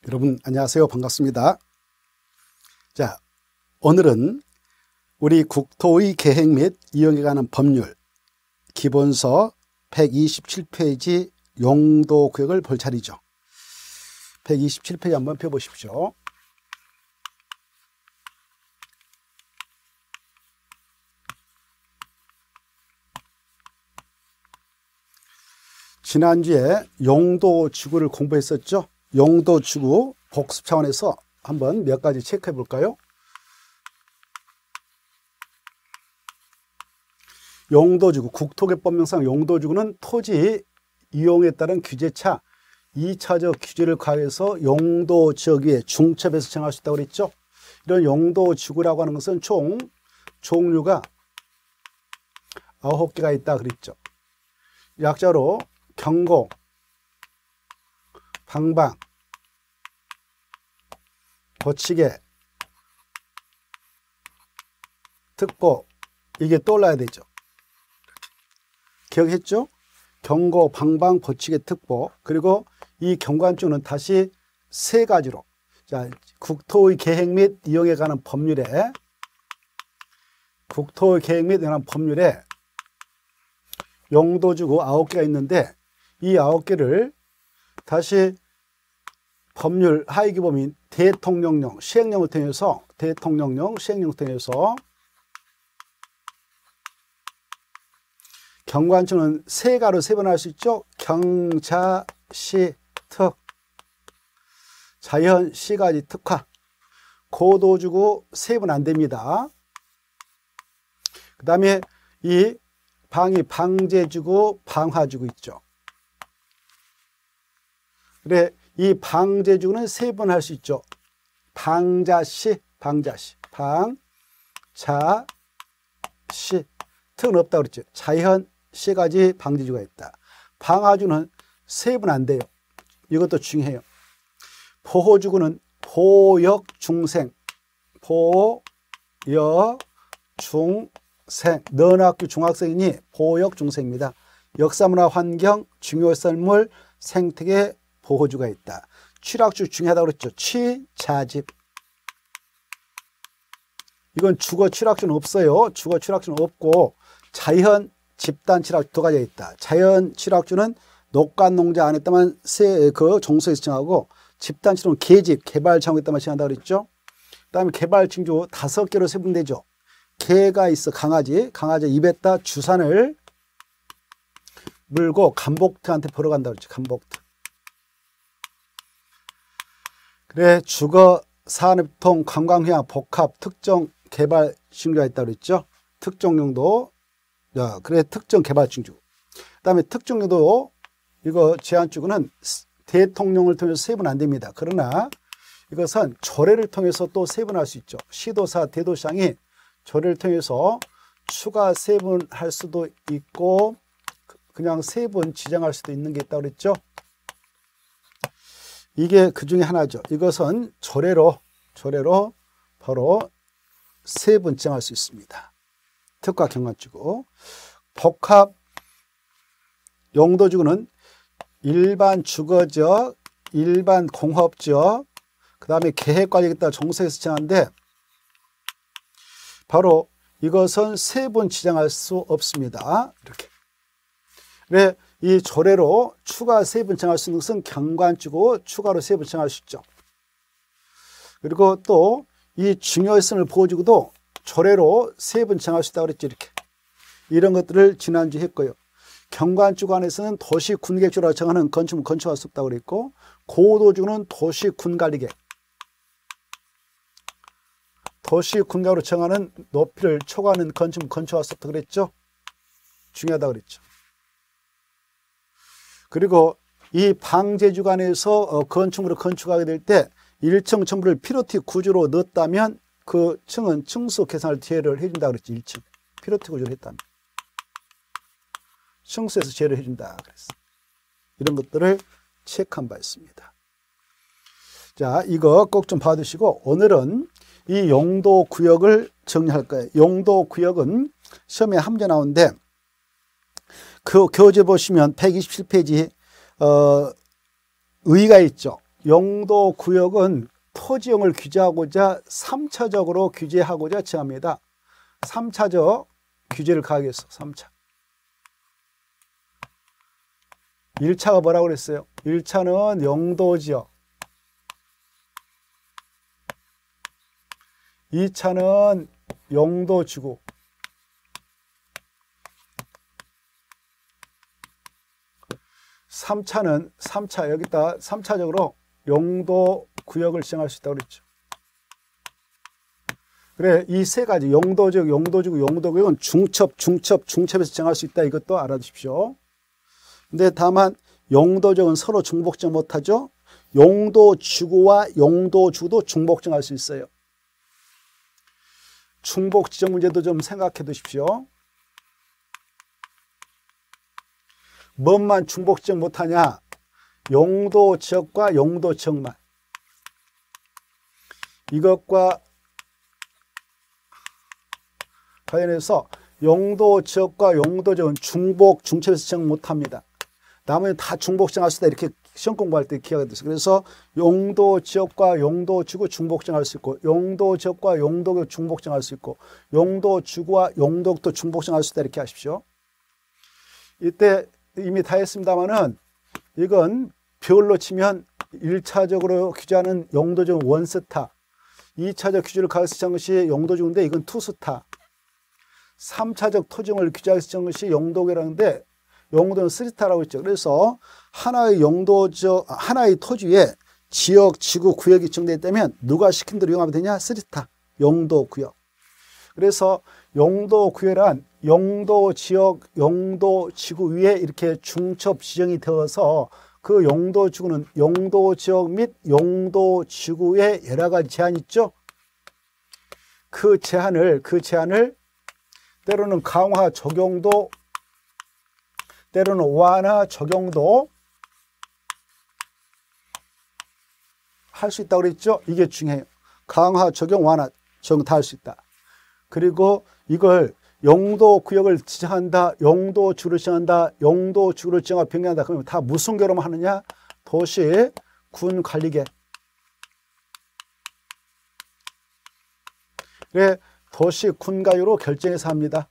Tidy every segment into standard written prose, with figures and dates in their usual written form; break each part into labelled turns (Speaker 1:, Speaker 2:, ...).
Speaker 1: 여러분 안녕하세요. 반갑습니다. 자, 오늘은 우리 국토의 계획 및 이용에 관한 법률 기본서 127페이지 용도구역을 볼 차례죠. 127페이지 한번 펴보십시오. 지난주에 용도지구를 공부했었죠. 용도지구 복습 차원에서 한번 몇 가지 체크해 볼까요? 용도지구, 국토개법명상 용도지구는 토지 이용에 따른 규제차 2차적 규제를 가해서 용도지역에 중첩해서 정할 수 있다고 그랬죠. 이런 용도지구라고 하는 것은 총 종류가 9개가 있다 그랬죠. 약자로 경고, 방방, 거치개, 특보, 이게 떠올라야 되죠. 기억했죠? 경고, 방방, 거치개, 특보. 그리고 이 경관주는 다시 세 가지로. 자, 국토의 계획 및 이용에 관한 법률에 용도지구 9개가 있는데 이 9개를 다시 법률 하위기범인 대통령령, 시행령을 통해서 경관주는 세 가로 세분할 수 있죠. 경, 자, 시, 특. 자연, 시가지, 특화. 고도지구 세분 안 됩니다. 그 다음에 이 방이 방제지구, 방화지구 있죠. 그래, 이 방제지구는 세 번 할 수 있죠. 방자시, 방, 자, 시. 특은 없다고 그랬죠. 자연, 시가지 방제지구가 있다. 방화지구는 세 번 안 돼요. 이것도 중요해요. 보호지구는 보역중생, 너는 학교 중학생이니 보역중생입니다. 역사문화 환경, 중요썰물, 생태계 보호주가 있다. 취락주 중요하다고 그랬죠. 취자집. 이건 주거 취락주는 없어요. 주거 취락주는 없고 자연 집단 취락주 두 가지가 있다. 자연 취락주는 녹간 농자 안 했다만 그 종소에서 정하고 집단 취락은 계집, 개발 정하고 있다만 정한다고 그랬죠. 그 다음에 개발 징조 5개로 세분되죠. 개가 있어, 강아지 입에다 주산을 물고 간복트한테 보러 간다고 그랬죠. 간복트. 그래, 주거, 산업통, 관광휴양, 복합, 특정 개발 징조가 있다고 그랬죠. 특정 용도. 야, 그래, 특정 개발 징조. 그 다음에 특정 용도, 이거 제한주구는 대통령을 통해서 세분 안 됩니다. 그러나 이것은 조례를 통해서 또 세분할 수 있죠. 시도사, 대도시장이 조례를 통해서 추가 세분할 수도 있고 그냥 세분 지정할 수도 있는 게 있다고 그랬죠. 이게 그 중에 하나죠. 이것은 조례로 바로 세분 지정할 수 있습니다. 특화 경관지구. 복합 용도지구는 일반 주거지역, 일반 공업지역, 그 다음에 계획관리겠다 정책에서 정하는데 바로 이것은 세 번 지정할 수 없습니다. 이렇게. 그래, 이 조례로 추가 세 번 정할 수 있는 것은 경관지구 추가로 세 번 정할 수 있죠. 그리고 또 이 중요성을 보호지구도 조례로 세 번 정할 수 있다고 그랬죠. 이렇게. 이런 것들을 지난주에 했고요. 경관지구 안에서는 도시 군계획적으로 정하는 건축은 건축할 수 없다고 그랬고 고도지구는 도시 군관리계획. 도시 군가로 정하는 높이를 초과하는 건축은 건축할 수 없다고 그랬죠. 중요하다고 그랬죠. 그리고 이 방제주간에서 건축물을 건축하게 될 때 1층 전부를 피로티 구조로 넣었다면 그 층은 층수 계산을 제외를 해준다고 그랬죠. 1층. 피로티 구조를 했다면. 층수에서 제외를 해준다 그랬어. 이런 것들을 체크한 바 있습니다. 자, 이거 꼭 좀 봐두시고 오늘은 이 용도구역을 정리할 거예요. 용도구역은 시험에 한 문제 나오는데 그 교재 보시면 127페이지 의의가 있죠. 용도구역은 토지용을 규제하고자 3차적으로 규제하고자 정합니다. 3차적 규제를 가하겠어. 3차. 1차가 뭐라고 그랬어요? 1차는 용도지역, 2차는 용도지구, 3차 여기다 3차적으로 용도구역을 지정할 수 있다고 그랬죠. 그래, 이 세 가지 용도지역, 용도지구, 용도구역은 중첩에서 정할 수 있다. 이것도 알아두십시오. 근데 다만 용도지역은 서로 중복정 못하죠. 용도지구와 용도주도 중복정할 수 있어요. 중복지정 문제도 좀 생각해 두십시오. 뭔만 중복지정 못하냐? 용도지역과 용도지역만. 이것과 관련해서 용도지역과 용도지역은 중첩에서 지정 못합니다. 나머지는 다 중복지정할 수 있다. 이렇게 시험 공부할 때 기억이 됐어요. 그래서 용도지역과 용도지구 중복지정할 수 있고, 용도지역과 용도구역 중복지정할 수 있고, 용도지구와 용도구역도 중복지정할 수 있다. 이렇게 하십시오. 이때 이미 다 했습니다만은 이건 별로 치면 1차적으로 규제하는 용도지역은 원스타, 2차적 규제를 가해서 정한 것이 용도지구인데 이건 투스타, 3차적 토지용을 규제해서 정한 것이 용도구역이라는데 용도는 3스타라고 했죠. 그래서 하나의 하나의 토지에 지역, 지구, 구역이 지정되어 있다면 누가 시킨 대로 이용하면 되냐? 3스타, 용도구역. 그래서 용도구역이란 용도지역, 용도지구 위에 이렇게 중첩 지정이 되어서 그 용도지구는 용도지역 및 용도지구에 여러 가지 제한이 있죠. 그 제한을 때로는 강화 적용도, 때로는 완화 적용도 할 수 있다고 그랬죠. 이게 중요해요. 강화 적용, 완화 적용 다 할 수 있다. 그리고 이걸 용도구역을 지정한다, 용도지구를 지정한다, 용도지구를 지정하고 변경한다. 그러면 다 무슨 결함을 하느냐? 도시 군 관리계. 그래, 도시 군 가유로 결정해서 합니다.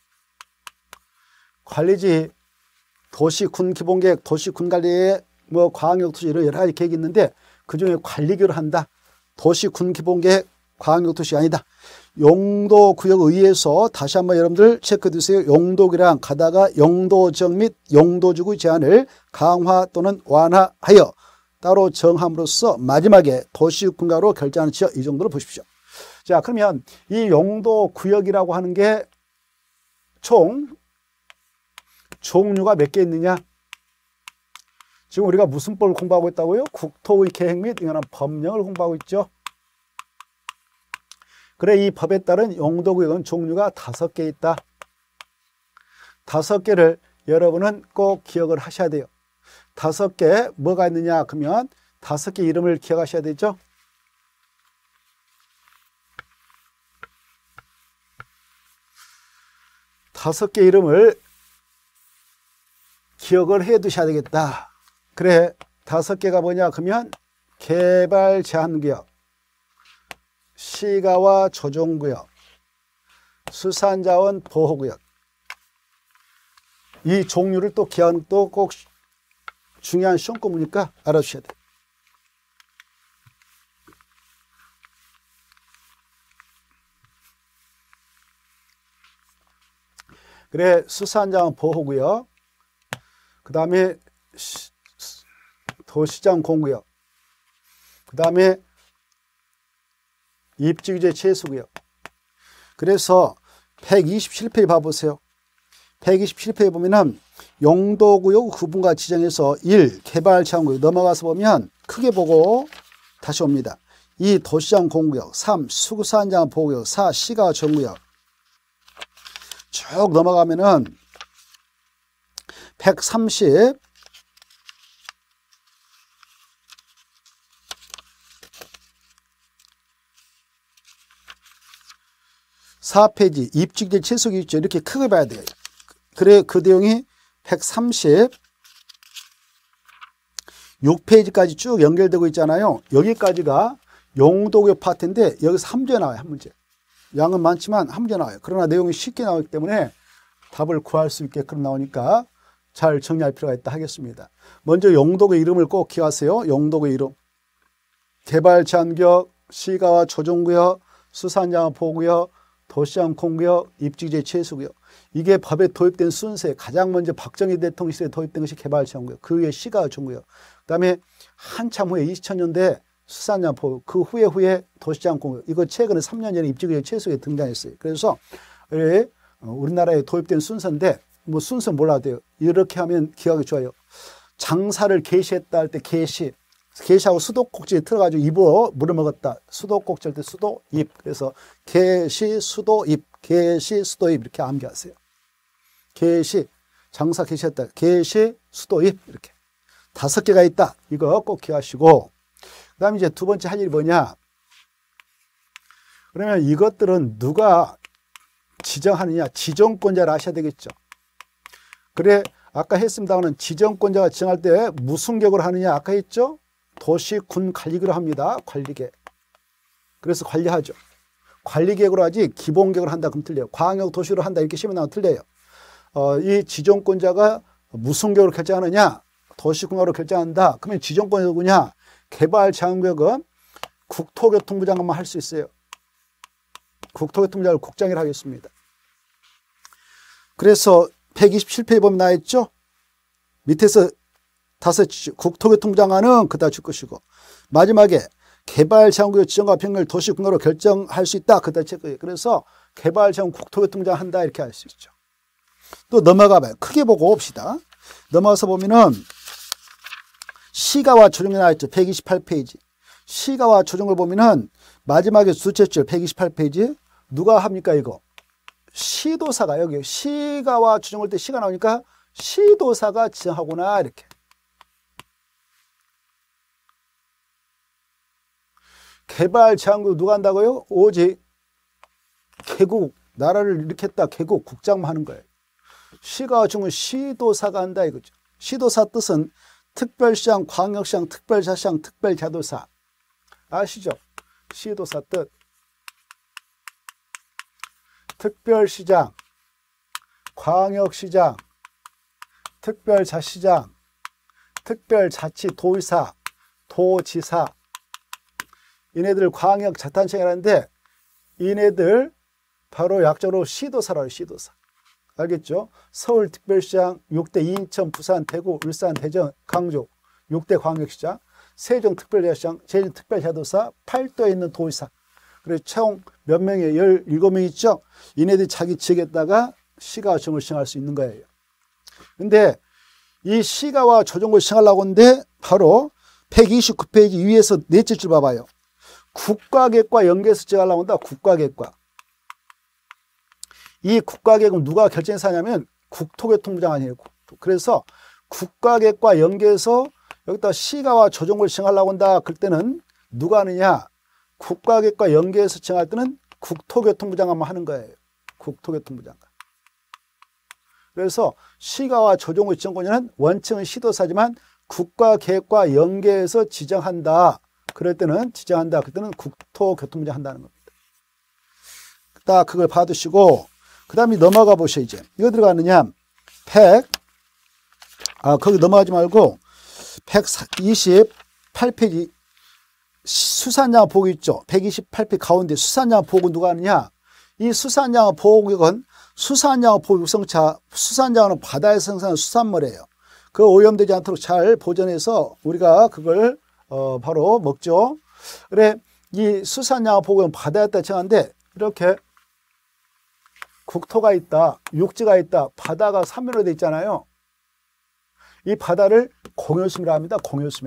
Speaker 1: 관리지, 도시 군 기본계획, 도시 군 관리에 뭐 광역도시 이런 여러 가지 계획이 있는데 그 중에 관리계로 한다. 도시 군 기본계획, 광역도시 아니다. 용도구역 의회에서 다시 한번 여러분들 체크해 두세요. 용도구역이랑 가다가 용도지역 및 용도지구 제한을 강화 또는 완화하여 따로 정함으로써 마지막에 도시군가로 결정하는 지역, 이 정도로 보십시오. 자, 그러면 이 용도구역이라고 하는 게 총 종류가 몇 개 있느냐? 지금 우리가 무슨 법을 공부하고 있다고요? 국토의 계획 및 이거는 법령을 공부하고 있죠. 그래, 이 법에 따른 용도구역은 종류가 5개 있다. 5개를 여러분은 꼭 기억을 하셔야 돼요. 5개 뭐가 있느냐? 그러면 5개 이름을 기억하셔야 되죠. 다섯 개 이름을 기억을 해 두셔야 되겠다. 그래, 5개가 뭐냐? 그러면 개발 제한구역, 시가와 조정구역, 수산자원 보호구역. 이 종류를 또 기억하는 또 꼭 중요한 시험 공부니까 알아주셔야 돼. 그래, 수산자원 보호구역, 그 다음에 도시장 공구역, 그 다음에 입지규제 최소구역. 그래서 127페이지 봐보세요. 127페이지 보면은 용도구역 구분과 지정해서 1. 개발 제한구역 넘어가서 보면 크게 보고 다시 옵니다. 2. 도시장 공구역, 3. 수산장 보호구역, 4. 시가 정구역. 쭉 넘어가면은 130 4페이지 입지규제 최소규제 있죠. 이렇게 크게 봐야 돼요. 그래, 그 내용이 130 6페이지까지 쭉 연결되고 있잖아요. 여기까지가 용도교 파트인데 여기서 한 문제 나와요. 한 문제. 양은 많지만 한 문제 나와요. 그러나 내용이 쉽게 나오기 때문에 답을 구할 수 있게끔 나오니까 잘 정리할 필요가 있다 하겠습니다. 먼저 용도교 이름을 꼭 기억하세요. 용도교 이름. 개발제한구역, 시가와 조정구역, 수산자원보호구역, 도시항공구역, 입지제 최소구역. 이게 법에 도입된 순서에 가장 먼저 박정희 대통령 시대에 도입된 것이 개발제한구역. 그 후에 시가와 조정구역. 그 다음에 한참 후에 2000년대 수산자원보호구역. 그 후에 도시항공구역. 이거 최근에 3년 전에 입지제 최소구역에 등장했어요. 그래서 우리나라에 도입된 순서인데 뭐 순서 몰라도 돼요. 이렇게 하면 기억이 좋아요. 장사를 개시했다 할 때 개시하고 수도꼭지에 들어가지고 입으로 물을 먹었다. 수도꼭지 할 때 수도, 입. 그래서 개시, 수도, 입. 개시, 수도, 입. 이렇게 암기하세요. 개시, 장사 개시했다. 개시, 수도, 입. 이렇게. 5개가 있다. 이거 꼭 기억하시고. 그 다음에 이제 두 번째 할 일이 뭐냐. 그러면 이것들은 누가 지정하느냐. 지정권자를 아셔야 되겠죠. 그래, 아까 했습니다만 지정권자가 지정할 때 무슨 격으로 하느냐. 아까 했죠. 도시, 군 관리계로 합니다. 관리계. 그래서 관리하죠. 관리계획으로 하지 기본계획으로 한다 그럼 틀려요. 광역 도시로 한다 이렇게 시험에 나오면 틀려요. 이 지정권자가 무슨 계획으로 결정하느냐. 도시군으로 결정한다. 그러면 지정권자가 누구냐. 개발제한구역은 국토교통부 장관만 할 수 있어요. 국토교통부 장관을 국장이라 하겠습니다. 그래서 127페이지 보면 나와있죠. 밑에서 5지 국토교통부 장관은 그다 줄 것이고 마지막에 개발제한구역 지정과 변경을 도시군으로 결정할 수 있다. 그다 칠 거예요. 그래서 개발제한 국토교통부 장관 한다 이렇게 할 수 있죠. 또 넘어가 봐요. 크게 보고 봅시다. 넘어가서 보면은 시가와 조정이 나와있죠. 128페이지. 시가와 조정을 보면은 마지막에 둘째 줄 128페이지 누가 합니까 이거? 시도사가 여기 시가와 조정할 때 시가 나오니까 시도사가 지정하구나 이렇게. 개발제한구역 누가 한다고요? 오직 개국, 나라를 일으켰다 개국, 국장만 하는 거예요. 시가와 조정은 시도사가 한다 이거죠. 시도사 뜻은 특별시장, 광역시장, 특별자시장, 특별자도사. 아시죠? 시도사 뜻. 특별시장, 광역시장, 특별자시장, 특별자치도의사, 도지사. 이네들 광역자탄청이라는데 이네들 바로 약자로 시도사라고 시도사. 알겠죠? 서울특별시장, 6대 인천, 부산, 대구, 울산, 대전, 강주, 6대 광역시장, 세종특별자시장, 제주특별자도사, 8도에 있는 도의사. 그래서 총 몇 명이에요? 17명 있죠? 이네들이 자기 지역에다가 시가와 조정을 시행할 수 있는 거예요. 근데 이 시가와 조정을 시행하려고 하는데 바로 129페이지 위에서 넷째 줄 봐봐요. 국가계획과 연계해서 지정하려고 한다. 국가계획과. 이 국가계획은 누가 결정해서 하냐면 국토교통부 장관이에요. 그래서 국가계획과 연계해서 여기다 시가와 조정을 시행하려고 한다. 그럴 때는 누가 하느냐. 국가계획과 연계해서 지정할 때는 국토교통부 장관만 하는 거예요. 국토교통부 장관. 그래서 시가와 조정의 지정권자는 원칙은 시도사지만 국가계획과 연계해서 지정한다. 그럴 때는 지정한다. 그럴 때는 국토교통부 장관 한다는 겁니다. 딱 그걸 받으시고 그 다음에 넘어가 보셔 이제. 이거 들어가느냐. 거기 넘어가지 말고 128페이지 수산장어 보고 있죠. 128페이지 가운데 수산장어 보고 누가 하느냐. 이 수산장어 보호구역은 수산장어 보호 육성차, 수산장어는 바다에서 생산하는 수산물이에요. 그 오염되지 않도록 잘 보존해서 우리가 그걸 바로 먹죠. 그래 이 수산장어 보호구역은 바다에다 정한데 이렇게 국토가 있다, 육지가 있다, 바다가 삼면으로 되어 있잖아요. 이 바다를 공유수면이라 합니다. 공유수면.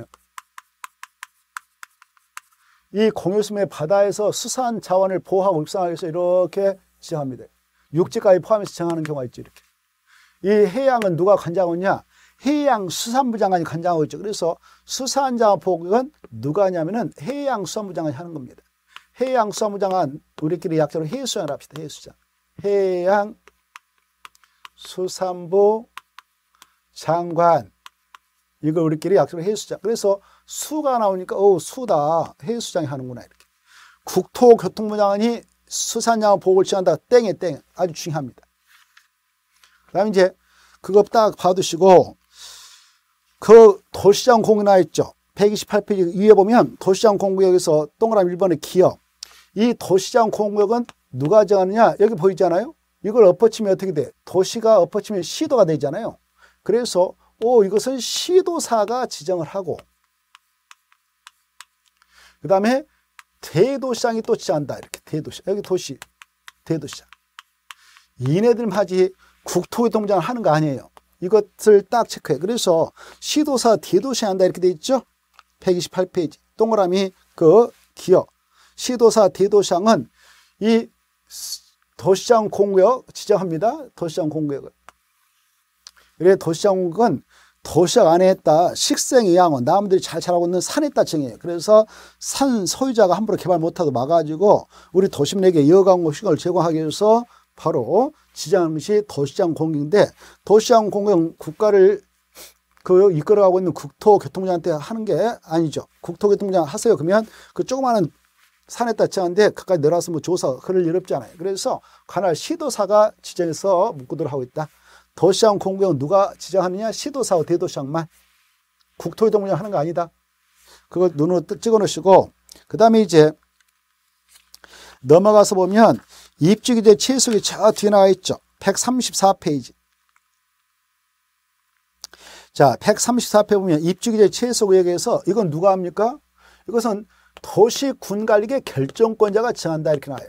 Speaker 1: 이 공유수면의 바다에서 수산 자원을 보호하고 육성하기 위해서 이렇게 지정합니다. 육지까지 포함해서 지정하는 경우가 있죠. 이렇게. 이 해양은 누가 관장하고 있냐? 해양수산부 장관이 관장하고 있죠. 그래서 수산자원 보호구역은 누가 하냐면은 해양수산부 장관이 하는 겁니다. 해양수산부 장관 우리끼리 약자로 해수장을 합시다. 해수장. 해양수산부 장관 이걸 우리끼리 약속을 해수장. 그래서 수가 나오니까 수다. 해수장이 하는구나 이렇게. 국토교통부장관이 수산양을 보호를 지한다. 땡에 땡. 아주 중요합니다. 그 다음에 이제 그거 딱 봐두시고 그 도시장 공유 나와 있죠. 128페이지 위에 보면 도시장 공구역에서 동그라미 1번의 기업. 이 도시장 공구역은 누가 정하느냐? 여기 보이잖아요. 이걸 엎어치면 어떻게 돼? 도시가 엎어치면 시도가 되잖아요. 그래서 이것은 시도사가 지정을 하고 그 다음에 대도시장이 또 지정한다. 이렇게 대도시. 여기 도시, 대도시장. 이네들만 하지 국토교통부장을 하는 거 아니에요. 이것을 딱 체크해. 그래서 시도사 대도시장 한다 이렇게 돼 있죠. 128페이지 동그라미 그 기업. 시도사 대도시장은 이 도시장 공구역 지정합니다. 도시장 공구역을. 그래 도시장 공구역은 도시장 안에 있다 식생이양원 나무들이 잘 자라고 있는 산에 있다 정해요. 그래서 산 소유자가 함부로 개발 못하도록 막아가지고 우리 도시민에게 여가공시간을 제공하기 위해서 바로 지정하는 것이 도시장 공구역인데 도시장 공구역 국가를 이끌어가고 있는 국토교통부장한테 하는 게 아니죠. 국토교통부장 하세요. 그러면 그 조그마한 산에다 지정하는데 그까지 내려와서 뭐 조사 그럴 일 없잖아요. 그래서 관할 시도사가 지정해서 문구들을 하고 있다. 도시장 공구역은 누가 지정하느냐? 시도사와 대도시장만. 국토교통부장 하는 거 아니다. 그거 눈으로 찍어 놓으시고 그 다음에 이제 넘어가서 보면 입주기재 최소기 저 뒤에 나와 있죠. 134페이지. 자, 134페이지 보면 입주기재 최소구역에서 이건 누가 합니까? 이것은 도시군관리계 결정권자가 정한다 이렇게 나와요.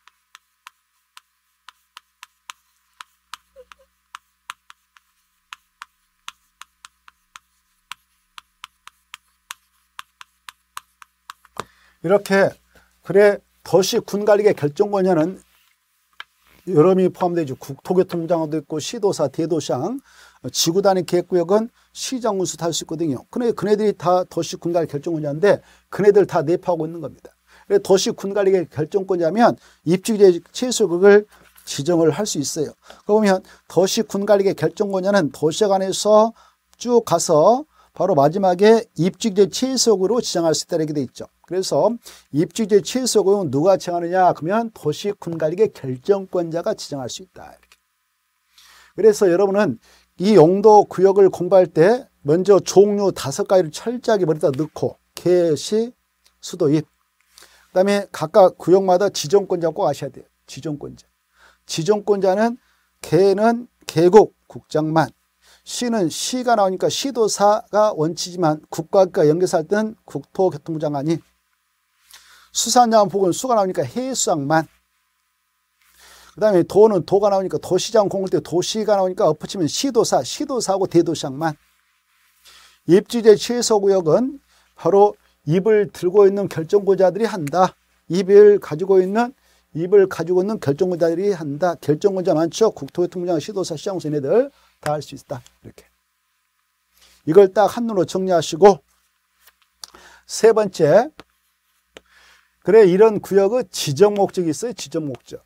Speaker 1: 이렇게 그래 도시군관리계 결정권자는 여러 명이 포함되죠. 국토교통부장도 있고 시도사, 대도시장, 지구단위 계획구역은 시장군수 다 할 수 있거든요. 근데 그네들이 다 도시군관리 결정권자인데 그네들 다 내포하고 있는 겁니다. 도시군관리 결정권자면 입주기재 최소구역을 지정을 할 수 있어요. 그러면 도시군관리 결정권자는 도시장 안에서 쭉 가서 바로 마지막에 입주기재 최소구역으로 지정할 수 있다 이렇게 돼 있죠. 그래서 입주기재 최소구역은 누가 정하느냐? 그러면 도시군관리계 결정권자가 지정할 수 있다. 이렇게. 그래서 여러분은 이 용도 구역을 공부할 때 먼저 종류 5가지를 철저하게 머리에다 넣고 개시, 수도입. 그 다음에 각각 구역마다 지정권자 꼭 아셔야 돼요. 지정권자. 지정권자는 개는 개국, 국장만. 시는 시가 나오니까 시도사가 원칙이지만 국가과 연계할 때는 국토교통부 장관이 수산양 보건 수가 나오니까 해수장만 그 다음에 도는 도가 나오니까 도시장 공을 때 도시가 나오니까 엎어치면 시도사, 시도사하고 대도시장만 입주기재 최소구역은 바로 입을 들고 있는 결정권자들이 한다. 입을 가지고 있는 결정권자들이 한다. 결정권자 많죠. 국토교통부장, 시도사, 시장군수 얘네들 다 할 수 있다. 이렇게. 이걸 딱 한눈으로 정리하시고 세 번째 그래 이런 구역의 지정 목적이 있어요. 지정 목적.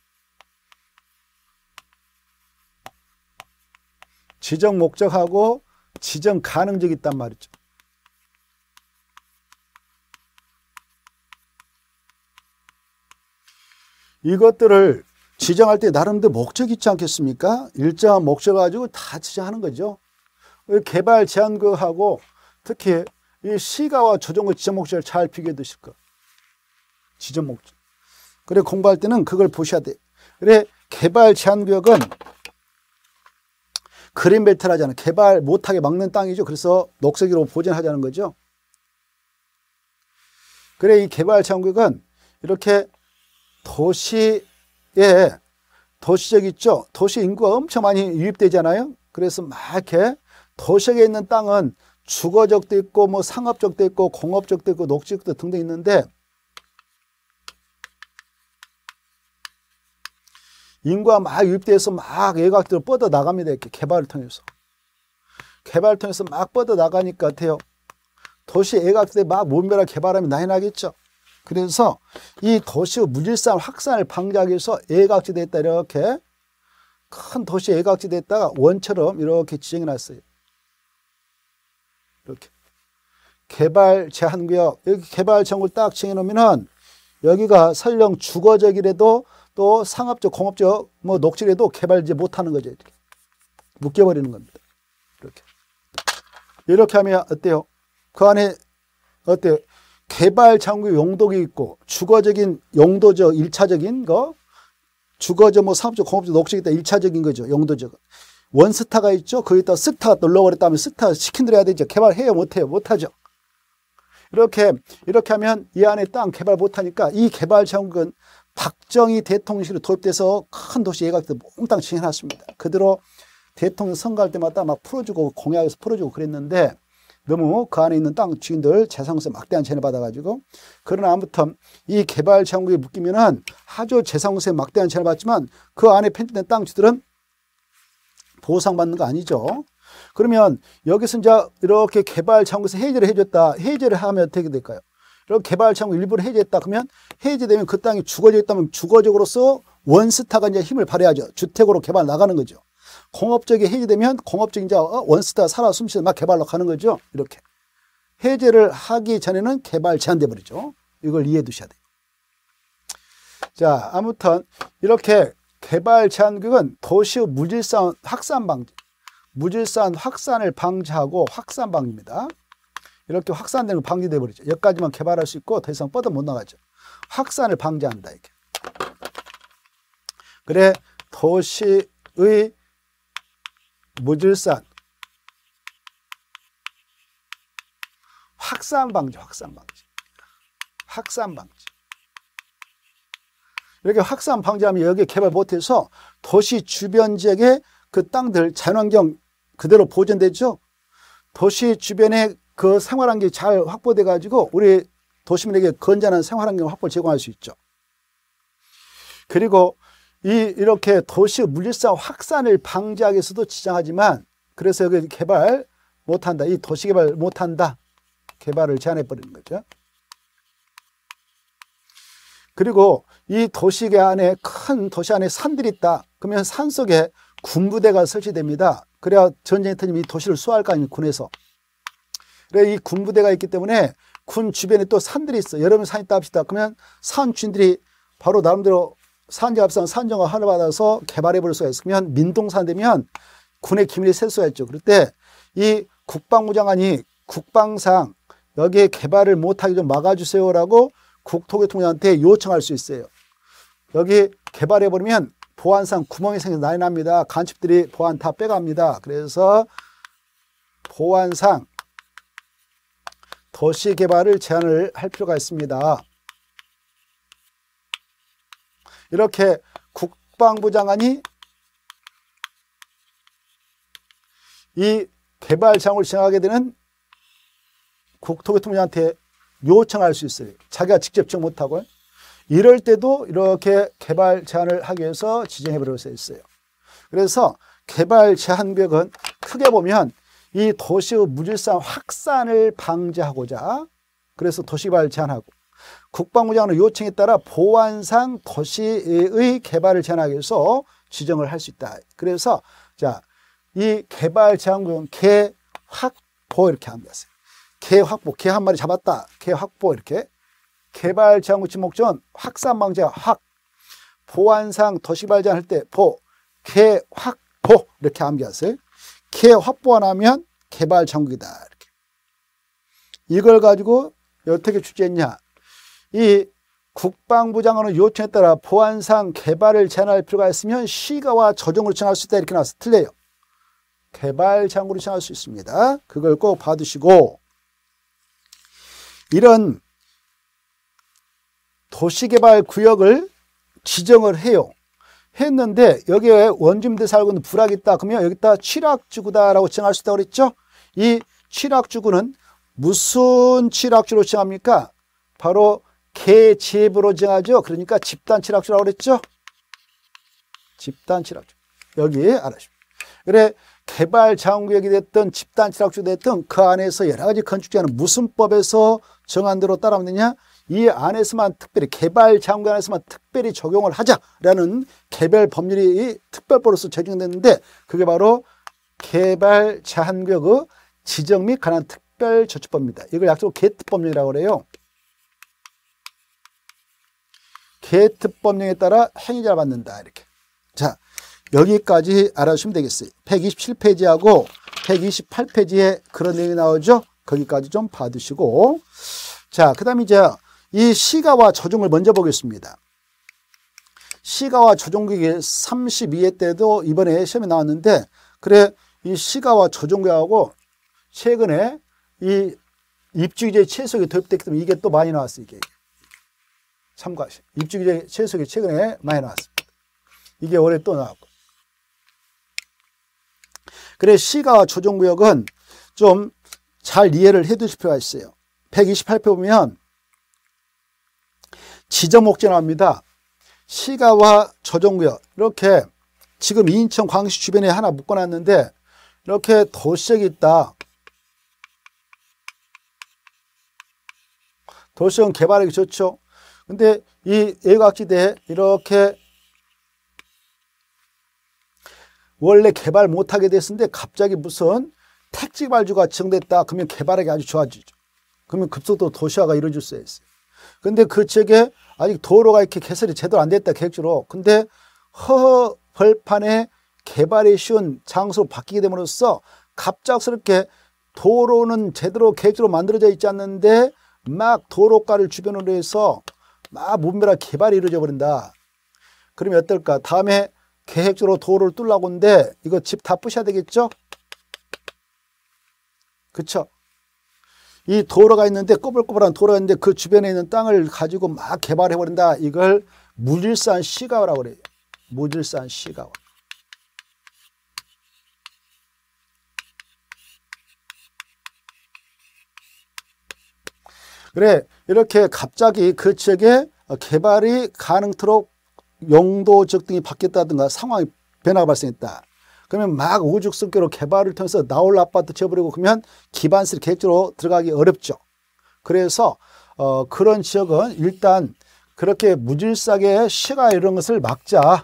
Speaker 1: 지정 목적하고 지정 가능적이 있단 말이죠. 이것들을 지정할 때 나름대로 목적이 있지 않겠습니까? 일정한 목적을 가지고 다 지정하는 거죠. 개발 제한구역하고 특히 이 시가와 조정구 지정 목적을 잘 비교해 두실 거. 지정 목적. 그래 공부할 때는 그걸 보셔야 돼. 그래 개발 제한구역은 그린벨트라잖아요. 개발 못하게 막는 땅이죠. 그래서 녹색으로 보존하자는 거죠. 그래 이 개발 제한구역은 이렇게 도시에 도시적 있죠. 도시 인구가 엄청 많이 유입되잖아요. 그래서 막 이렇게 도시에 있는 땅은 주거적도 있고 뭐 상업적도 있고 공업적도 있고 녹지적도 등등 있는데 인구가 막 유입돼서 막 외곽으로 뻗어 나갑니다. 이렇게 개발을 통해서. 개발을 통해서 막 뻗어 나가니까 어때요? 도시 외곽에 막 무분별하게 개발하면 난리 나겠죠. 그래서 이 도시의 무질서한 확산을 방지하기 위해서 애각지대에 있다 이렇게 큰 도시 애각지대에 있다가 원처럼 이렇게 지정해 놨어요. 이렇게. 개발 제한구역, 여기 개발 제한구역을 딱 정해놓으면은 여기가 설령 주거적이라도 또 상업적, 공업적, 뭐 녹지라도 개발 이제 못하는 거죠. 이렇게. 묶여버리는 겁니다. 이렇게. 이렇게 하면 어때요? 그 안에 어때요? 개발 제한구역 용도가 있고 주거적인 용도적, 1차적인 거, 주거적, 뭐 상업적, 공업적, 녹지가 있다. 1차적인 거죠. 용도적. 원스타가 있죠. 거기다 스타가 눌러버렸다면 스타 시킨대로 해야 되죠. 개발해요? 못해요? 못하죠. 이렇게 하면 이 안에 땅 개발 못하니까 이 개발 제한구역은 박정희 대통령실로 도입돼서 큰 도시 예각도 몽땅 정해놨습니다. 그대로 대통령 선거할 때마다 막 풀어주고 공약에서 풀어주고 그랬는데 너무 그 안에 있는 땅 주인들 재산세 막대한 제한을 받아가지고, 그러나 아무튼 이 개발 제한구역에 묶이면은 아주 재산세 막대한 제한을 받지만 그 안에 편집된 땅 주들은 보상받는 거 아니죠. 그러면 여기서 이제 이렇게 개발 제한구역에서 해제를 해줬다. 해제를 하면 어떻게 될까요? 이렇게 개발 제한구역 일부를 해제했다. 그러면 해제되면 그 땅이 주거지에 있다면 주거적으로서 원스타가 이제 힘을 발휘하죠. 주택으로 개발 나가는 거죠. 공업적이 해제되면 공업적인 이제 원스타 살아 숨쉬서 막 개발로 가는 거죠. 이렇게. 해제를 하기 전에는 개발 제한돼 버리죠. 이걸 이해해 두셔야 돼요. 자, 아무튼 이렇게 개발 제한구역은 도시의 무질서한 확산 방지. 무질서한 확산을 방지하고 확산 방지입니다. 이렇게 확산되는 거 방지돼 버리죠. 여기까지만 개발할 수 있고 더 이상 뻗어 못 나가죠. 확산을 방지한다 이게. 그래 도시의 무질서한 확산 방지, 확산 방지. 확산 방지. 이렇게 확산 방지하면 여기 개발 못해서 도시 주변 지역의 그 땅들 자연환경 그대로 보존되죠. 도시 주변에 그 생활환경이 잘 확보돼 가지고 우리 도시민에게 건전한 생활환경 확보를 제공할 수 있죠. 그리고 이렇게 도시 물질상 확산을 방지하기 위해서도 지정하지만, 그래서 여기 개발 못한다. 이 도시 개발 못한다. 개발을 제한해 버리는 거죠. 그리고 이 도시 안에 큰 도시 안에 산들이 있다. 그러면 산 속에 군부대가 설치됩니다. 그래야 전쟁이 터지면 이 도시를 수호할 거 아닙니까? 군에서. 그래 이 군부대가 있기 때문에 군 주변에 또 산들이 있어. 여러분 산 있다 합시다. 그러면 산 주인들이 바로 나름대로 산지압상 산정을 하늘 받아서 개발해 볼 수가 있으면 민동산 되면 군의 기밀이 셀 수가 있죠. 그럴 때 이 국방부 장관이 국방상 여기에 개발을 못하게 좀 막아주세요라고 국토교통부한테 요청할 수 있어요. 여기 개발해 버리면 보안상 구멍이 생겨서 난리 납니다. 간첩들이 보안 다 빼갑니다. 그래서 보안상 도시 개발을 제한을 할 필요가 있습니다. 이렇게 국방부 장관이 이 개발 제한을 정하게 되는 국토교통부한테 요청할 수 있어요. 자기가 직접 지정 못하고. 이럴 때도 이렇게 개발 제한을 하기 위해서 지정해 버릴 수 있어요. 그래서 개발 제한구역은 크게 보면 이 도시의 무질서한 확산을 방지하고자, 그래서 도시개발 제한하고, 국방부 장관의 요청에 따라 보안상 도시의 개발을 제한하기 위해서 지정을 할 수 있다. 그래서 자, 이 개발 제한구역은 개 확보 이렇게 합니다. 개 확보, 개 한 마리 잡았다. 개 확보 이렇게. 개발 제한구역 지목전 확산 방지와 확, 보안상 도시개발 제한할 때 보, 개 확보 이렇게 암기하세요. 개 확보 안 하면 개발 제한구역이다. 이렇게. 이걸 가지고 어떻게 취재했냐? 이 국방부 장관의 요청에 따라 보안상 개발을 제한할 필요가 있으면 시가와 조정으로 정할 수 있다. 이렇게 나와서 틀려요. 개발 제한구역으로 정할 수 있습니다. 그걸 꼭 봐두시고, 이런 도시개발 구역을 지정을 해요. 했는데 여기에 원주민들 살고 있는 불악이 있다. 그러면 여기다 취락지구다라고 정할 수 있다고 그랬죠. 이 취락지구는 무슨 취락지로 정합니까? 바로 개집으로 정하죠. 그러니까 집단 취락지라고 그랬죠. 집단 취락지. 여기 알아주십시오. 그래 개발 제한구역이 됐든 집단 취락지가 됐든 그 안에서 여러 가지 건축제한은 무슨 법에서 정한 대로 따라하면 되냐? 이 안에서만 특별히 개발 제한구역 안에서만 특별히 적용을 하자라는 개별 법률이 특별법으로서 제정됐는데, 그게 바로 개발 제한구역의 지정 및 관한 특별저축법입니다. 이걸 약속으로 개특법령이라고 그래요. 개특법령에 따라 행위자를 받는다. 이렇게. 자, 여기까지 알아주시면 되겠어요. 127페이지하고 128페이지에 그런 내용이 나오죠. 거기까지 좀 봐두시고. 자, 그 다음에 이제 이 시가와 조정을 먼저 보겠습니다. 시가와 조정구역이 32회 때도 이번에 시험에 나왔는데, 그래, 이 시가와 조정구역하고 최근에 이 입주규제 최소액이 도입됐기 때문에 이게 또 많이 나왔어요. 이게. 참고하세요. 입주규제 최소액이 최근에 많이 나왔습니다. 이게 올해 또 나왔고. 그래, 시가와 조정구역은 좀 잘 이해를 해 두실 필요가 있어요. 128표 보면 지정목적 나옵니다. 시가와 조정구역, 이렇게 지금 인천 광시 주변에 하나 묶어놨는데 이렇게 도시역이 있다. 도시역은 개발하기 좋죠. 근데 이 외곽지대에 이렇게 원래 개발 못하게 됐었는데 갑자기 무슨 택지 발주가 지정됐다. 그러면 개발하기 아주 좋아지죠. 그러면 급속도로 도시화가 이루어질 수 있어요. 근데 그 지역에 아직 도로가 이렇게 개설이 제대로 안 됐다, 계획적으로. 근데 허허 벌판에 개발이 쉬운 장소로 바뀌게 됨으로써 갑작스럽게 도로는 제대로 계획적으로 만들어져 있지 않는데 막 도로가를 주변으로 해서 막 무분별한 개발이 이루어져 버린다. 그러면 어떨까? 다음에 계획적으로 도로를 뚫으려고 하는데 이거 집 다 부셔야 되겠죠? 그쵸? 이 도로가 있는데, 꼬불꼬불한 도로가 있는데 그 주변에 있는 땅을 가지고 막 개발해버린다. 이걸 무질서한 시가화라고 그래요. 무질서한 시가화. 그래, 이렇게 갑자기 그 지역에 개발이 가능토록 용도적 등이 바뀌었다든가 상황이 변화가 발생했다. 그러면 막 우죽순교로 개발을 통해서 나올 아파트 지어버리고 그러면 기반시설 계획적으로 들어가기 어렵죠. 그래서 그런 지역은 일단 그렇게 무질서하게 시가 이런 것을 막자.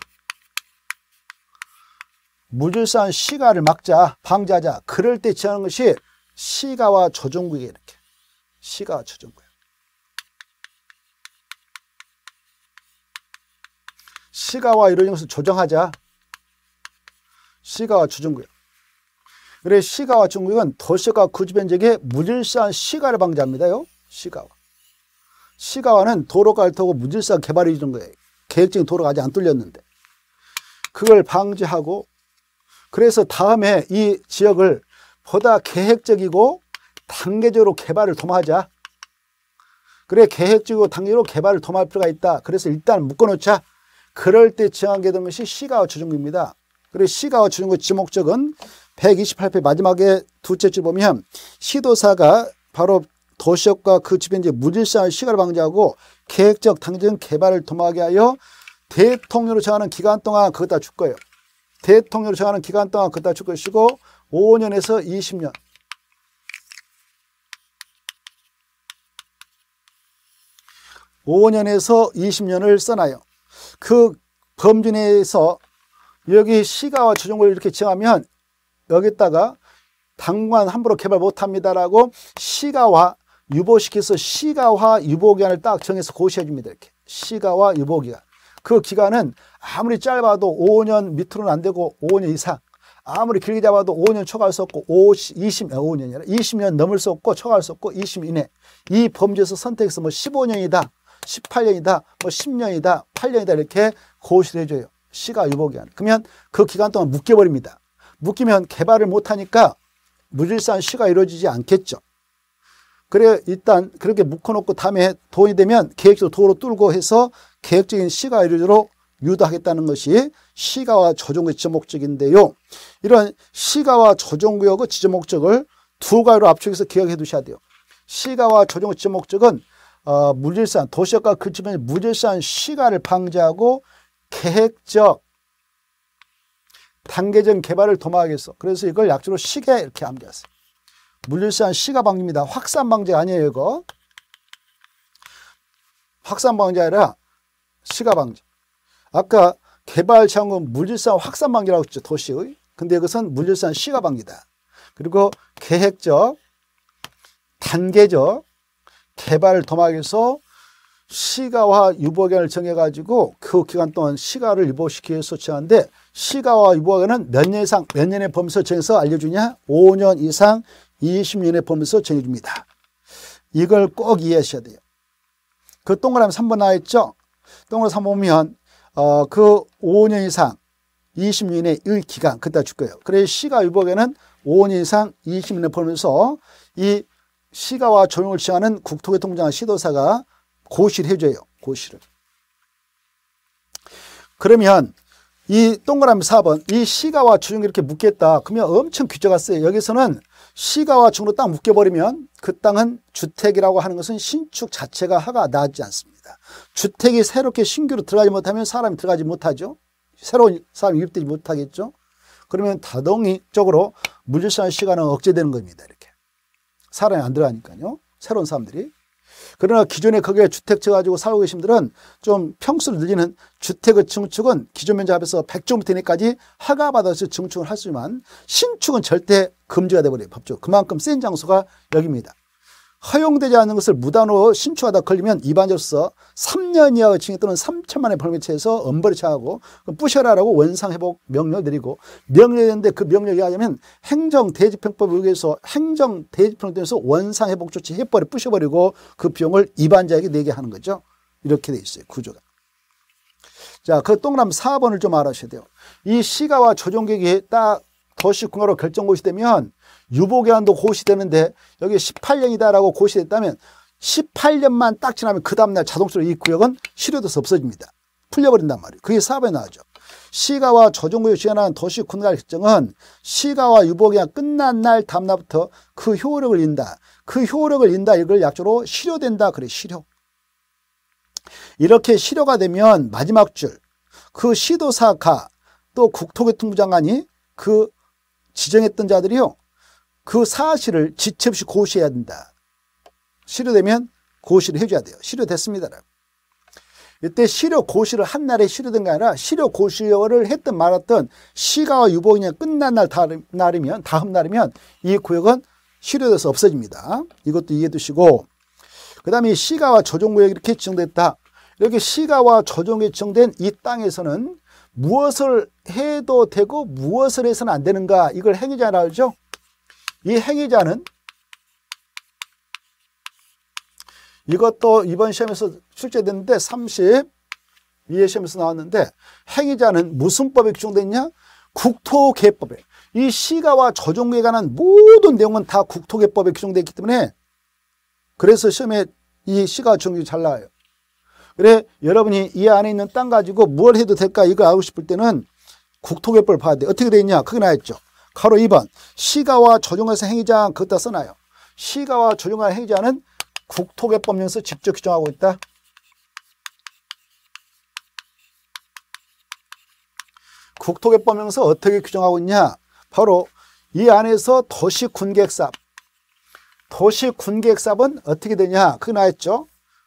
Speaker 1: 무질서한 시가를 막자, 방지하자. 그럴 때 지하는 것이 시가와 조정구역이에요. 이렇게. 시가와 조정구역. 시가와 이런 것을 조정하자. 시가와 조정구역. 그래, 시가와 조정구역은 도시가 그 주변 지역에 무질서한 시가를 방지합니다요. 시가와. 시가와는 도로가를 타고 무질서한 개발이 이런 거예요. 계획적인 도로가 아직 안 뚫렸는데. 그걸 방지하고, 그래서 다음에 이 지역을 보다 계획적이고 단계적으로 개발을 도모하자. 그래, 계획적이고 단계적으로 개발을 도모할 필요가 있다. 그래서 일단 묶어놓자. 그럴 때 지정하게 된 것이 시가와 조정구입니다. 그리고 시가와 조정구의 지목적은 128회 마지막에 두째 줄 보면 시도사가 바로 도시역과 그 주변 지역 무질서한 시가를 방지하고 계획적 단계적 개발을 도모하게 하여 대통령으로 정하는 기간 동안 그것다 줄 거예요. 대통령으로 정하는 기간 동안 그것다 줄 것이고 5년에서 20년. 5년에서 20년을 써놔요. 그 범주 내에서 여기 시가와 조정구를 이렇게 정하면 여기다가 당분간 함부로 개발 못합니다라고 시가와 유보시켜서 시가와 유보기간을 딱 정해서 고시해 줍니다. 이렇게 시가와 유보기간. 그 기간은 아무리 짧아도 5년 밑으로는 안 되고 5년 이상, 아무리 길게 잡아도 5년 초과할 수 없고 5년이 아니라 20년 넘을 수 없고 초과할 수 없고 20년 이내. 이 범주에서 선택해서 뭐 15년이다, 18년이다, 뭐 10년이다, 8년이다 이렇게 고시를 해줘요. 시가 유보기간. 그러면 그 기간 동안 묶여버립니다. 묶이면 개발을 못하니까 무질서한 시가 이루어지지 않겠죠. 그래, 일단 그렇게 묶어놓고 다음에 돈이 되면 계획적으로 도로 뚫고 해서 계획적인 시가 이루어지도록 유도하겠다는 것이 시가와 조정구역 지정목적인데요. 이런 시가와 조정구역의 지정목적을 두 가지로 압축해서 기억해 두셔야 돼요. 시가와 조정구역 지정목적은 무질서한 도시역과 그 주변에 무질서한 시가를 방지하고 계획적 단계적 개발을 도모하겠어. 그래서 이걸 약주로 시계 이렇게 암기하세요. 무질서한 시가 방지입니다. 확산 방지 아니에요, 이거. 확산 방지 아니라 시가 방지. 아까 개발 제한은 무질서한 확산 방지라고 했죠, 도시의. 근데 이것은 무질서한 시가 방지다. 그리고 계획적 관계적 개발 도막에서 시가와 유보기간을 정해가지고 그 기간 동안 시가를 유보시키기 위해서 조치하는데 시가와 유보기간은 몇 년 이상, 몇 년의 범위에서 정해서 알려주냐? 5년 이상 20년의 범위에서 정해줍니다. 이걸 꼭 이해하셔야 돼요. 그 동그라미 3번 나와있죠? 동그라미 3번 보면 그 5년 이상 20년의 기간 그때 줄 거예요. 그래서 시가 유보기간은 5년 이상 20년의 범위에서 이 시가와 조정을 지정하는 국토교통부장관 시도사가 고시를 해줘요. 고시를. 그러면 이 동그라미 4번 이 시가와 조정이 이렇게 묶겠다. 그러면 엄청 규제가 세요. 여기서는 시가와 조정으로 딱 묶여버리면 그 땅은 주택이라고 하는 것은 신축 자체가 허가 나지 않습니다. 주택이 새롭게 신규로 들어가지 못하면 사람이 들어가지 못하죠. 새로운 사람이 유입되지 못하겠죠. 그러면 자동적으로 물질시장 시가는 억제되는 겁니다. 이렇게. 사람이 안 들어가니까요. 새로운 사람들이. 그러나 기존에 거기에 주택 지어가지고 살고 계신 분들은 좀 평수를 늘리는 주택의 증축은 기존 면적 합해서 100제곱미터 이내까지 허가받아서 증축을 할 수 있지만 신축은 절대 금지가 되어버려요. 법적으로. 그만큼 센 장소가 여기입니다. 허용되지 않는 것을 무단으로 신축하다 걸리면 위반자로서 3년 이하의 징역 또는 3천만 원의 벌금에 처해서 엄벌에 처하고 부셔라라고 원상회복 명령을 내리고 명령이 되는데 그 명령이 하자면 행정대집행법에 의해서 행정대집행법에 대해서 원상회복 조치 해버려 부셔버리고 그 비용을 위반자에게 내게 하는 거죠. 이렇게 돼 있어요. 구조가. 자, 그 동그라미 4번을 좀 알아주셔야 돼요. 이 시가와 조정계획이 딱 도시군가로 결정 고시되면 유보기간도 고시되는데 여기 18년이다라고 고시됐다면 18년만 딱 지나면 그 다음날 자동적으로 이 구역은 실효돼서 없어집니다. 풀려버린단 말이에요. 그게 4번에 나오죠. 시가와 조정구역을 지정하는 도시군가 결정은 시가와 유보기간 끝난 날 다음날부터 그 효력을 잃는다. 그 효력을 잃는다. 이걸 약조로 실효된다. 그래 실효. 이렇게 실효가 되면 마지막 줄 그 시도사가 또 국토교통부 장관이 그 지정했던 자들이요. 그 사실을 지체 없이 고시해야 된다. 실효되면 고시를 해줘야 돼요. 실효됐습니다. 이때 실효 고시를 한 날에 실효된 게 아니라 실효 고시를 했든 말았든 시가와 유보기간이 끝난 날 다음 날이면 이 구역은 실효돼서 없어집니다. 이것도 이해해 두시고 그 다음에 시가와 조정구역이 이렇게 지정됐다. 이렇게 시가와 조정구역이 지정된 이 땅에서는 무엇을 해도 되고 무엇을 해서는 안 되는가 이걸 행위자라 하죠. 이 행위자는 이것도 이번 시험에서 출제됐는데 32회 시험에서 나왔는데 행위자는 무슨 법에 규정되어 있냐? 국토개법에. 이 시가와 조정구역에 관한 모든 내용은 다 국토개법에 규정되어 있기 때문에 그래서 시험에 이 시가와 조정구역이 잘 나와요. 그래 여러분이 이 안에 있는 땅 가지고 뭘 해도 될까 이거 알고 싶을 때는 국토개법을 봐야 돼. 어떻게 되어 있냐? 그게 나왔죠. 가로 2번 시가와 조정구역에서 행위자 그것다 써놔요. 시가와 조정구역 행위자는 국토개법령에서 직접 규정하고 있다. 국토개법령에서 어떻게 규정하고 있냐? 바로 이 안에서 도시군계획사업. 도시군계획사업은 어떻게 되냐? 그게 나왔죠.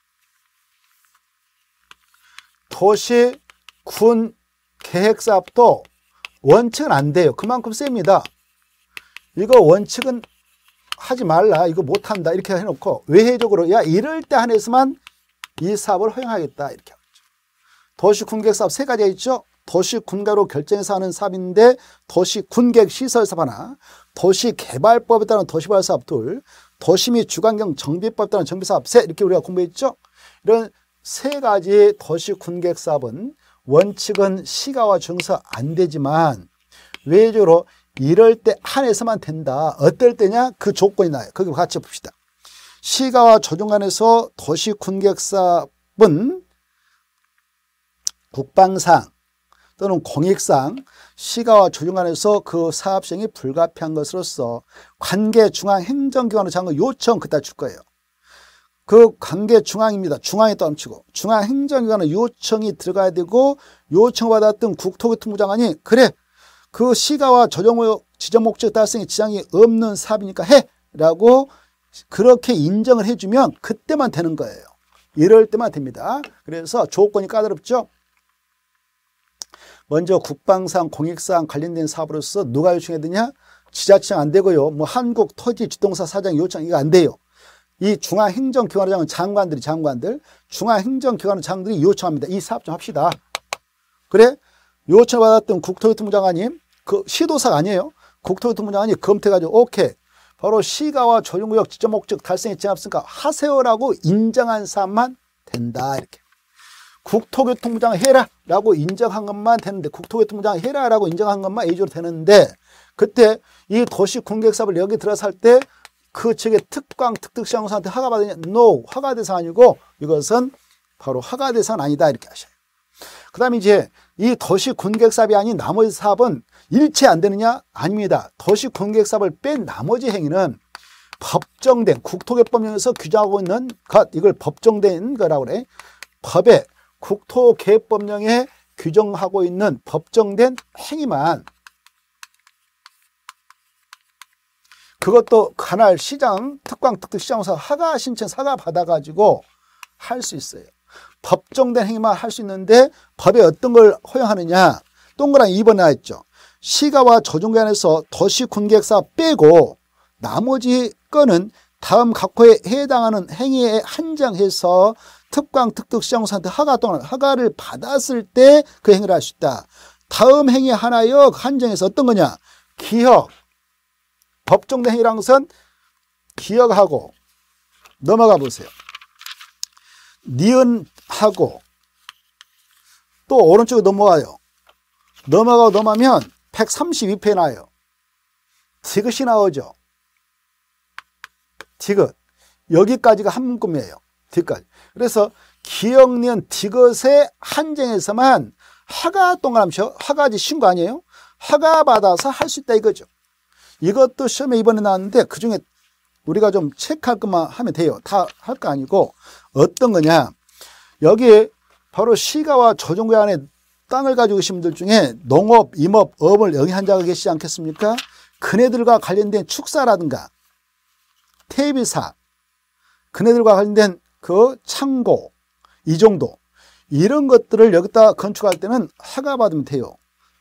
Speaker 1: 도시군계획사업도 원칙은 안 돼요. 그만큼 셉니다. 이거 원칙은 하지 말라. 이거 못한다. 이렇게 해놓고 외회적으로 야 이럴 때 한해서만 이 사업을 허용하겠다. 이렇게 하죠. 도시군계획사업 세 가지가 있죠. 도시군계로 결정해서 하는 사업인데 도시군계획시설사업 하나, 도시개발법에 따른 도시개발사업 둘, 도시 및 주관경 정비법에 따른 정비사업 셋 이렇게 우리가 공부했죠. 이런 세 가지 도시군계획사업은 원칙은 시가와 조정에서 안 되지만 외적으로 이럴 때 한해서만 된다. 어떨 때냐? 그 조건이 나요. 거기 같이 봅시다. 시가와 조정간에서 도시군계획사업은 국방상 또는 공익상 시가와 조정간에서 그 사업 시행이 불가피한 것으로서 관계 중앙행정기관으로 장관 요청 그따 줄 거예요. 그 관계 중앙입니다. 중앙에 떠넘치고 중앙행정기관의 요청이 들어가야 되고 요청받았던 국토교통부 장관이 그래 그 시가와 조정구역 지정 목적 달성에 지장이 없는 사업이니까 해 라고 그렇게 인정을 해주면 그때만 되는 거예요. 이럴 때만 됩니다. 그래서 조건이 까다롭죠. 먼저 국방상 공익상 관련된 사업으로서 누가 요청해야 되냐? 지자체가 안 되고요. 뭐 한국토지주동사 사장 요청 이거 안 돼요. 이 중앙행정기관의 장관들, 중앙행정기관의 장관들이 요청합니다. 이 사업 좀 합시다. 그래? 요청받았던 국토교통부 장관이, 그 시도사가 아니에요. 국토교통부 장관이 검토해가지고, 오케이. 바로 시가와 조정구역 지적 목적 달성했지 않습니까? 하세요라고 인정한 사람만 된다. 이렇게. 국토교통부 장관 해라 라고 인정한 것만 되는데, 국토교통부 장관 해라 라고 인정한 것만 A조로 되는데, 그때 이 도시공개사업을 여기 들어설 때 그 측의 특광, 특특시장사한테 허가받으냐? No, 허가 대상 아니고 이것은 바로 허가 대상 아니다. 이렇게 하셔요. 그 다음에 이제 이 도시공개사업이 아닌 나머지 사업은 일체 안 되느냐? 아닙니다. 도시공개사업을 뺀 나머지 행위는 법정된, 국토개법령에서 규정하고 있는 것, 이걸 법정된 거라고 그래. 법에, 국토개법령에 규정하고 있는 법정된 행위만, 그것도 관할 시장, 특광, 특특시장사 허가 신청 허가 받아가지고 할 수 있어요. 법정된 행위만 할 수 있는데 법에 어떤 걸 허용하느냐. 동그라미 2번에 나왔죠. 시가와 조정구역에서 도시군객사업 빼고 나머지 건은 다음 각 호에 해당하는 행위에 한정해서 특광, 특특시장사한테 허가를 받았을 때 그 행위를 할 수 있다. 다음 행위 하나여 한정해서 어떤 거냐. 기억. 법정된 행위라는 것은 기억하고 넘어가 보세요. 니은하고 또 오른쪽에 넘어가요. 넘어가면 132페이지에 나와요. 디귿이 나오죠. 디귿. 여기까지가 한 문구이에요. 디귿까지. 그래서 기억, 니은, 디귿의 한정에서만 허가 동그라미죠. 허가지 신고 아니에요? 허가 받아서 할 수 있다 이거죠. 이것도 시험에 이번에 나왔는데 그중에 우리가 좀 체크할 것만 하면 돼요. 다 할 거 아니고 어떤 거냐. 여기에 바로 시가와 조정구역 안에 땅을 가지고 계신 분들 중에 농업, 임업, 업을 영위한 자가 계시지 않겠습니까? 그네들과 관련된 축사라든가 퇴비사, 그네들과 관련된 그 창고, 이 정도 이런 것들을 여기다 건축할 때는 허가 받으면 돼요.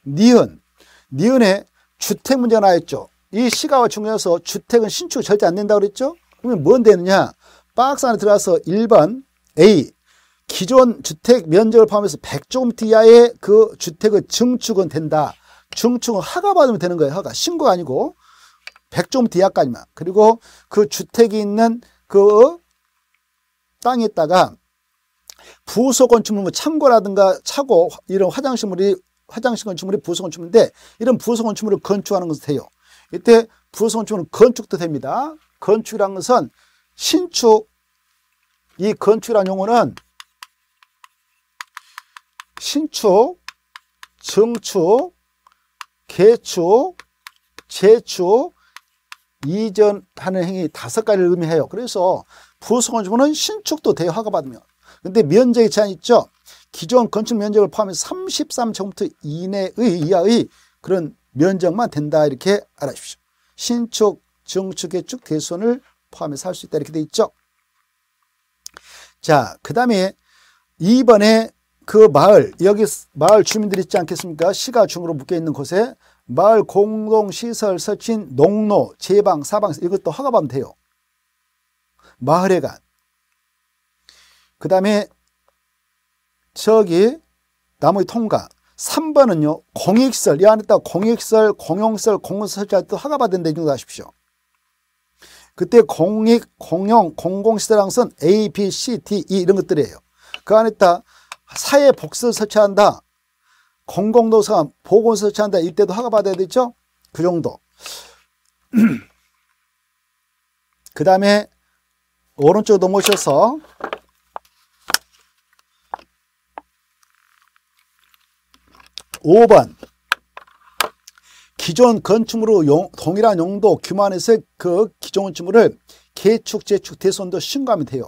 Speaker 1: 니은에 주택 문제가 나왔죠. 이 시가와 중에서 주택은 신축 절대 안 된다고 그랬죠? 그러면 뭔 되느냐? 박스 안에 들어가서 1번 A 기존 주택 면적을 포함해서 100제곱미터 이하의 그 주택의 증축은 된다. 증축은 허가 받으면 되는 거예요. 허가. 신고가 아니고 100제곱미터 이하까지만. 그리고 그 주택이 있는 그 땅에다가 부속 건축물, 뭐 창고라든가 차고 이런 화장실 건축물이 부속 건축물인데 이런 부속 건축물을 건축하는 것도 돼요. 이때 부속 건축물은 건축도 됩니다. 건축이라는 것은 신축, 이 건축이라는 용어는 신축, 증축, 개축, 재축, 이전하는 행위 5가지를 의미해요. 그래서 부속 건축물은 신축도 돼요. 허가받으면. 근데 면적의 제한이 있죠. 기존 건축 면적을 포함해서 33제곱미터 이하의 그런 면적만 된다. 이렇게 알아주십시오. 신축, 증축, 개축, 대손을 포함해서 할 수 있다. 이렇게 돼 있죠. 자, 그 다음에 2번에 그 마을, 여기 마을 주민들이 있지 않겠습니까? 시가 중으로 묶여있는 곳에 마을 공동시설 설치인 농로, 제방, 사방, 이것도 허가받으면 돼요. 마을회관. 그 다음에 저기 나머지 통과. 3번은요, 공익시설, 이 안에다가 공익시설, 공용시설, 공공시설 설치할 때 허가받은 데 정도 하십시오. 그때 공익, 공용, 공공시설이라는 것은 A, B, C, D, E 이런 것들이에요. 그 안에다 사회복지를 설치한다, 공공도서관, 보건시설 설치한다, 이때도 허가받아야 되죠? 그 정도. 그 다음에 오른쪽 넘어오셔서 5번 기존 건축물로 동일한 용도 규모 안에서 그 기존 건축물을 개축, 재축, 대손도 신고하면 돼요.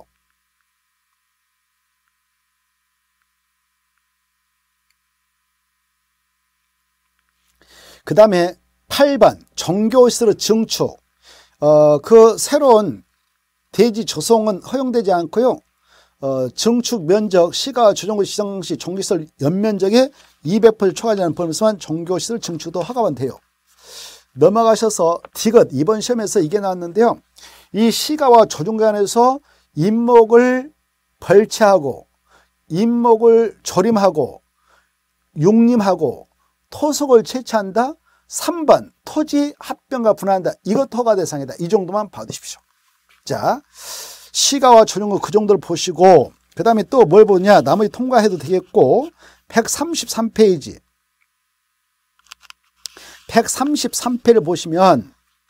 Speaker 1: 그 다음에 8번 종교시설의 증축. 그 새로운 대지 조성은 허용되지 않고요. 증축 면적, 시가 조정구 시정시 종교시설 연면적의 200% 초과하지 않은 범위에서만 종교시설 증축도 허가만 돼요. 넘어가셔서 디귿, 이번 시험에서 이게 나왔는데요. 이 시가와 조정관에서 임목을 벌채하고 임목을 조림하고 육림하고 토속을 채취한다. 3번 토지 합병과 분할한다. 이것도 허가 대상이다. 이 정도만 봐두십시오. 자, 시가와 조정관 그 정도를 보시고 그 다음에 또 뭘 보냐. 나머지 통과해도 되겠고 133페이지 133페이지를 보시면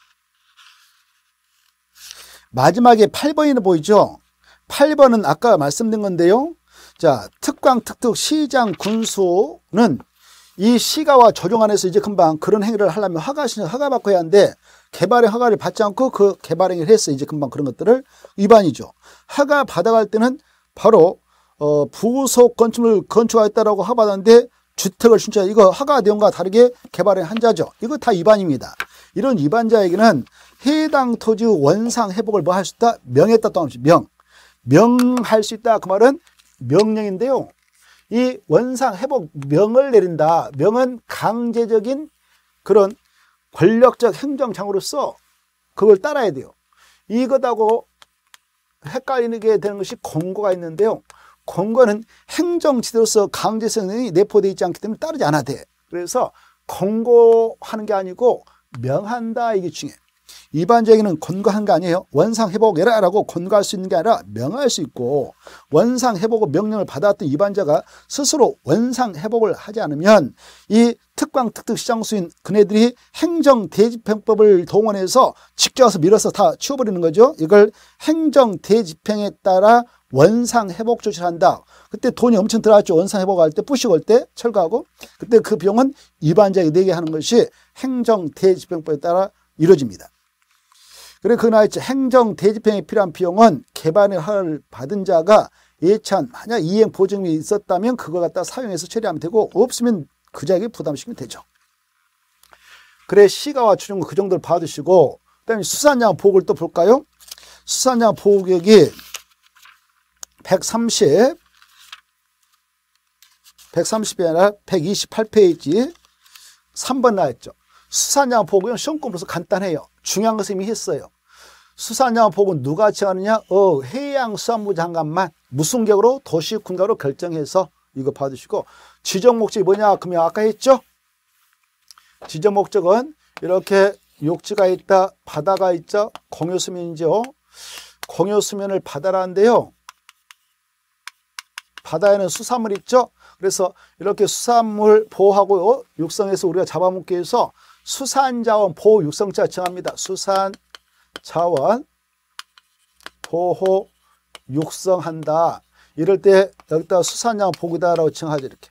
Speaker 1: 마지막에 8번이 보이죠. 8번은 아까 말씀드린 건데요. 자, 특광, 특특, 시장, 군수는 이 시가와 조정안에서 이제 금방 그런 행위를 하려면 허가 받고 해야 하는데 개발행 허가를 받지 않고 그 개발행위를 했어요. 이제 금방 그런 것들을 위반이죠. 허가 받아갈 때는 바로 부속 건축물을 건축하였다라고 허가 받았는데 주택을 신청 이거 허가 내용과 다르게 개발행 한 자죠. 이거 다 위반입니다. 이런 위반자에게는 해당 토지 원상 회복을 뭐 할 수 있다? 명했다 또 없이 명할 수 있다. 그 말은 명령인데요. 이 원상 회복 명을 내린다. 명은 강제적인 그런 권력적 행정장으로서 그걸 따라야 돼요. 이것하고 헷갈리게 되는 것이 공고가 있는데요. 공고는 행정지도로서 강제성이 내포되어 있지 않기 때문에 따르지 않아도 돼. 그래서 공고하는 게 아니고 명한다. 이게 중요해요. 위반자에게는 권고한 게 아니에요. 원상회복해라라고 권고할 수 있는 게 아니라 명할 수 있고 원상회복 명령을 받았던 위반자가 스스로 원상회복을 하지 않으면 이 특광, 특특, 시장수인 그네들이 행정대집행법을 동원해서 직접 와서 밀어서 다 치워버리는 거죠. 이걸 행정대집행에 따라 원상회복 조치를 한다. 그때 돈이 엄청 들어갔죠. 원상회복할 때 부시고 할 때 철거하고 그때 그 비용은 위반자에게 내게 하는 것이 행정대집행법에 따라 이루어집니다. 그리고 그 나있죠. 행정대집행에 필요한 비용은 개발의 허가를 받은 자가 예찬 만약 이행 보증이 있었다면 그거 갖다 사용해서 처리하면 되고 없으면 그 자에게 부담시키면 되죠. 그래 시가와 조정관 그 정도를 받으시고 그다음에 수산양 보호를 또 볼까요? 수산양 보호구역이 130이 아니라 128페이지 3번 나왔죠. 수산양 보호구역은 시험권으로서 간단해요. 중요한 것을 이미 했어요. 수산양 보호구역은 누가 정하느냐? 해양수산부 장관만 무슨 격으로 도시군가로 결정해서 이거 받으시고 지정 목적이 뭐냐? 그러면 아까 했죠? 지정 목적은 이렇게 욕지가 있다, 바다가 있죠, 공유수면이죠. 공유수면을 바다라는데요. 바다에는 수산물 있죠. 그래서 이렇게 수산물 보호하고 육성해서 우리가 잡아먹기 위해서 수산자원 보호 육성자 정합니다. 수산자원 보호 육성한다. 이럴 때 여기다 수산자원 보호다라고 정하죠. 이렇게.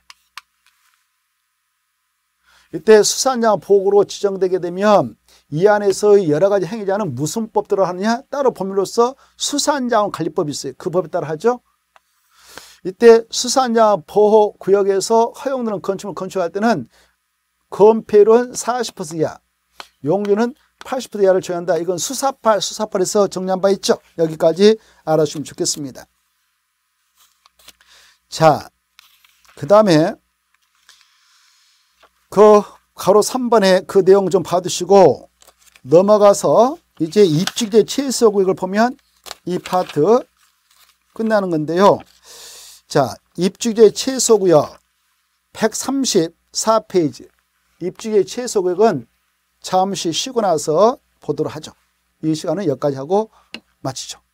Speaker 1: 이때 수산자원 보호로 지정되게 되면 이 안에서 여러 가지 행위자는 무슨 법대로 하느냐? 따로 법률로서 수산자원 관리법이 있어요. 그 법에 따라 하죠. 이때 수산자원 보호구역에서 허용되는 건축물 건축할 때는 건폐율은 40% 이하, 용률은 80% 이하를 정한다. 이건 수사팔에서 정리한 바 있죠. 여기까지 알아주시면 좋겠습니다. 자, 그 다음에 그 가로 3번에 그 내용 좀 봐두시고 넘어가서 이제 입주제 최소구역을 보면 이 파트 끝나는 건데요. 자, 입주제 최소구역 134페이지. 입주제 최소구역은 잠시 쉬고 나서 보도록 하죠. 이 시간은 여기까지 하고 마치죠.